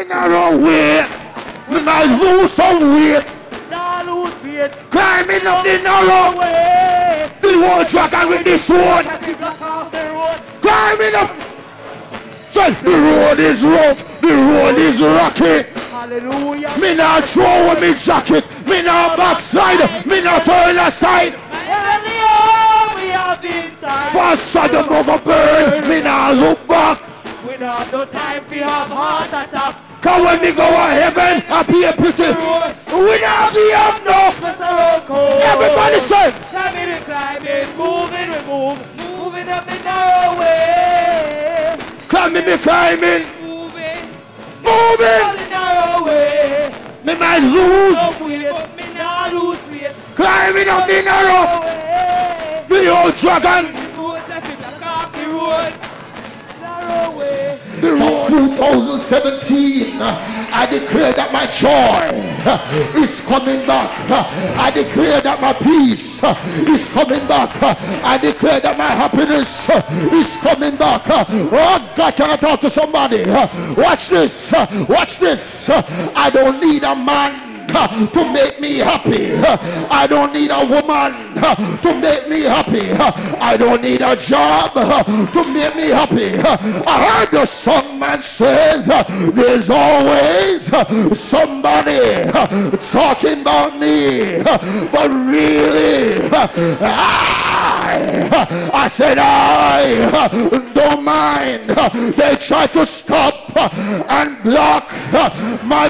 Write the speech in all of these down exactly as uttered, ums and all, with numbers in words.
Me narrow way. Me might lose some weight. Not lose faith. Climbing up the narrow way. The whole dragon with this sword. Climbing up. So the road is rough. The road is rocky. Hallelujah. Me not throw away me jacket. Me not backslide. Me not turn aside. Faster the mother burn. Me not look back. We don't have no time for have heart attack. Cause when we go to heaven, I be a pretty. We not be up no. Everybody say. Climbing, climbing, moving, we move, moving up the narrow way. Climbing, me climbing, moving, moving. up the narrow way. Me might lose. No weight, me not lose weight. Climbing up the narrow. The old dragon. For two thousand seventeen, I declare that my joy is coming back. I declare that my peace is coming back. I declare that my happiness is coming back. Oh God, can I talk to somebody? Watch this. Watch this. I don't need a man to make me happy. I don't need a woman to make me happy. I don't need a job to make me happy. I heard the song man says there's always somebody talking about me, but really I, I said I don't mind. They try to stop and block my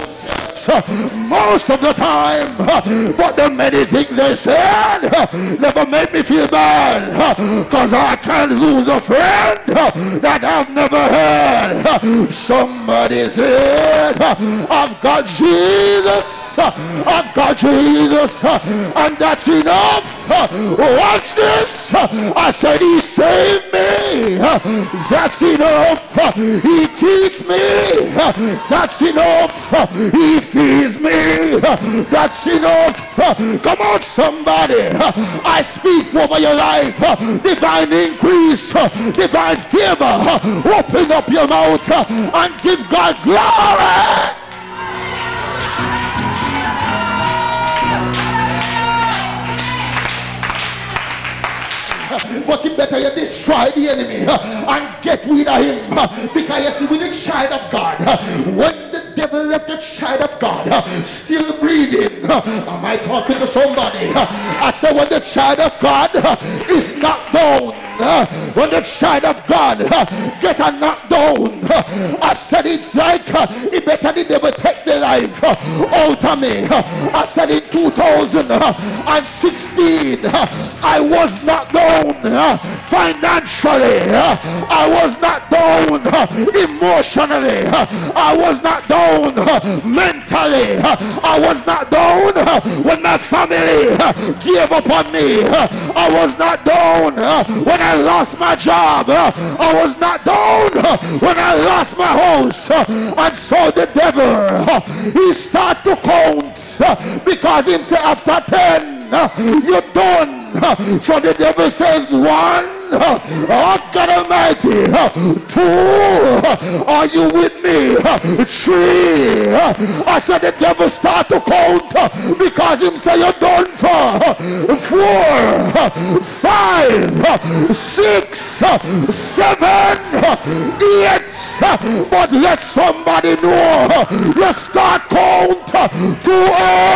most of the time, but the many things they said never made me feel bad, because I can't lose a friend that I've never had. Somebody said I've got Jesus, I've got Jesus, and that's enough. Watch this. I said he saved me, that's enough. He keeps me, that's enough. He feeds me, that's enough. Come on somebody, I speak over your life divine increase, divine favor. Open up your mouth and give God glory. But it better you destroy the enemy and get rid of him, because you see, with the child of God, when the devil left the child of God still breathing, am I talking to somebody? I said when the child of God is knocked down, when the child of God get a knocked down, I said it's like it better the devil take the life out of me. I said in two thousand sixteen I was knocked down financially, I was knocked down emotionally, I was knocked down mentally, I was knocked down when my family gave up on me, I was knocked down when I lost my job, I was knocked down when I lost my house. And so the devil, he start to count, because he say after ten you're done. So the devil says one, oh God Almighty, two, are you with me? Three. I said the devil start to count, because him say you're done for. Four, five, six, seven, eight. But let somebody know you start count too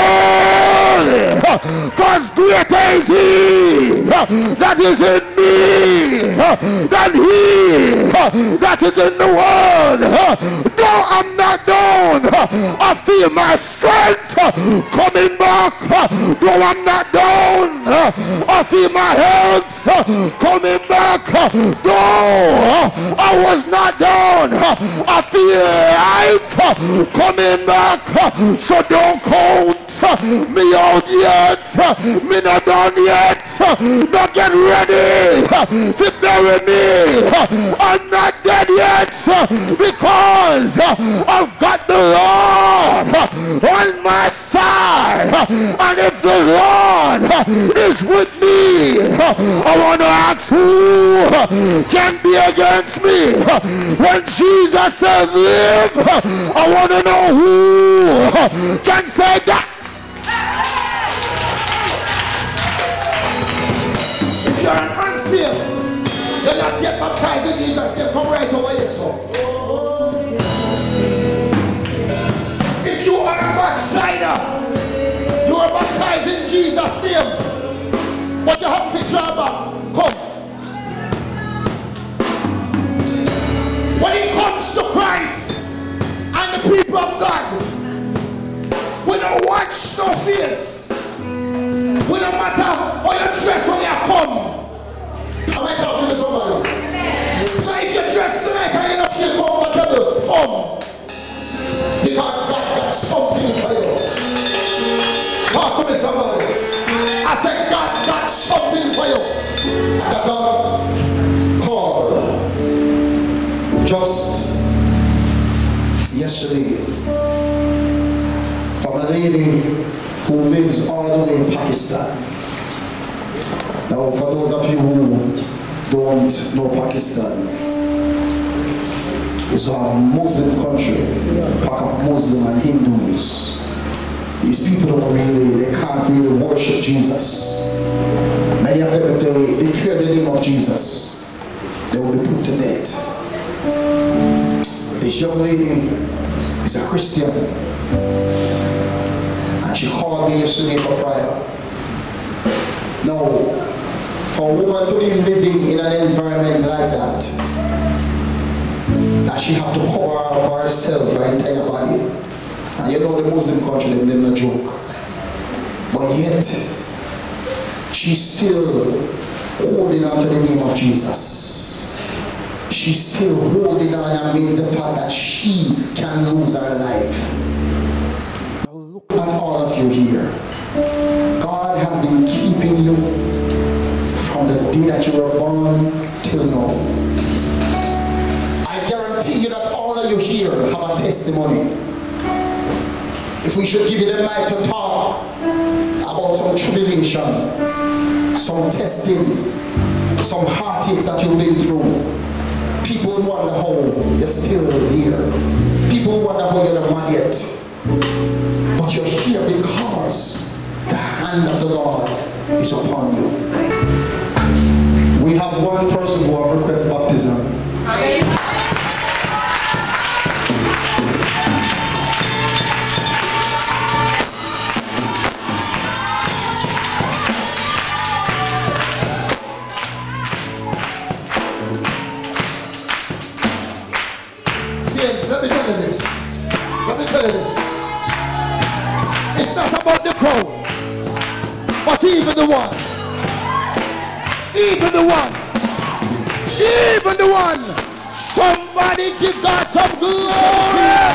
early, because greater is he that is in me than he that is in the world. No, I'm not down. I feel my strength coming back. No, I'm not down. I feel my health coming back. No, I was not down. I feel life coming back. So don't count me out yet. Me not done yet. Not get ready to bury me. I'm not dead yet, because I've got the Lord on my side. And if the Lord is with me, I want to ask who can be against me. When Jesus says live, I want to know who can say that. If you're an unsaved, you're not yet baptized in Jesus' name, come right over here, son. If you are a backslider, you are baptized in Jesus' name, but you have to draw back. Come. When it comes to Christ and the people of God, we don't watch no face. We don't matter how you dress when you come. Am I talking to somebody? So if you dress tonight and you don't feel comfortable, come. Because God got something for you. Talk to me, somebody. I said God got something for you. I got a call just yesterday from a lady who lives all the way in Pakistan. Now, for those of you who don't know Pakistan, it's a Muslim country, pack of Muslim and Hindus. These people don't really, they can't really worship Jesus. Many of them, if they declare the name of Jesus, they will be put to death. This young lady is a Christian, and she called me yesterday for prayer. Now, for a woman to be living in an environment like that, that she have to cover herself, her entire body. And you know the Muslim country, them, them no joke. But yet, she's still holding on to the name of Jesus. She's still holding on amidst the fact that she can lose her life. Now look at all of you here. God has been keeping you from the day that you were born till now. I guarantee you that all of you here have a testimony. If we should give you the mic to talk about some tribulation, some testing, some heartaches that you've been through, people wonder how you're still here. People wonder how you're not yet. But you're here because the hand of the Lord is upon you. We have one person who has requested baptism. Let me tell you this. Let me tell you this. It's not about the crowd, but even the one, even the one, even the one. Somebody give God some glory.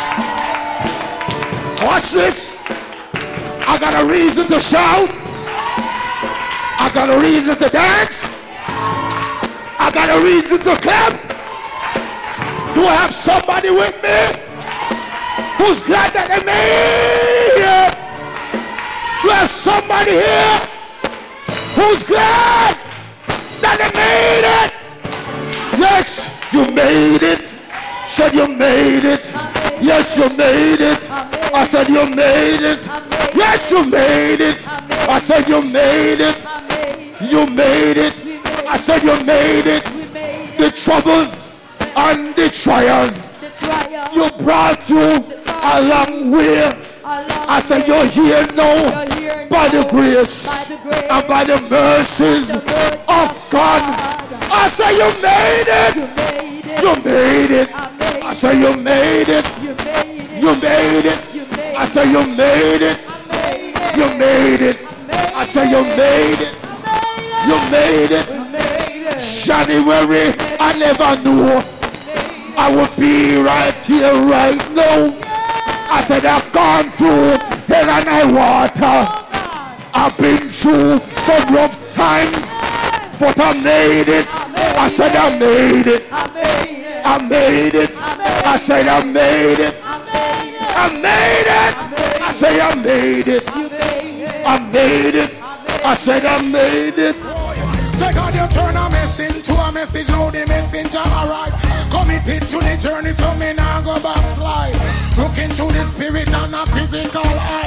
Watch this. I got a reason to shout. I got a reason to dance. I got a reason to clap. Do I have somebody with me who's glad that they made it? Do I have somebody here who's glad that they made it? Yes, you made it. Said you made it. Yes, you made it. I said you made it. Yes, you made it. I said you made it. You made it. I said you made it. The troubles and the trials, the trial. You brought you a long way. I said you're here now here by, now, the grace, by the grace and by the mercies the of God. I said you made it. You made it. I said you made it. You made it. I said you made it. You made it. I said you made it. You made it. January, I never knew I would be right here, right now. I said I've gone through hell and high water. I've been through some rough times, but I made it. I said I made it. I made it. I said I made it. I made it. I say I made it. I made it. I said I made it. Say God, you turn a mess into a message. Now the messenger arrive. Committed to the journey, so me now go backslide. Looking through the spirit and a physical eye.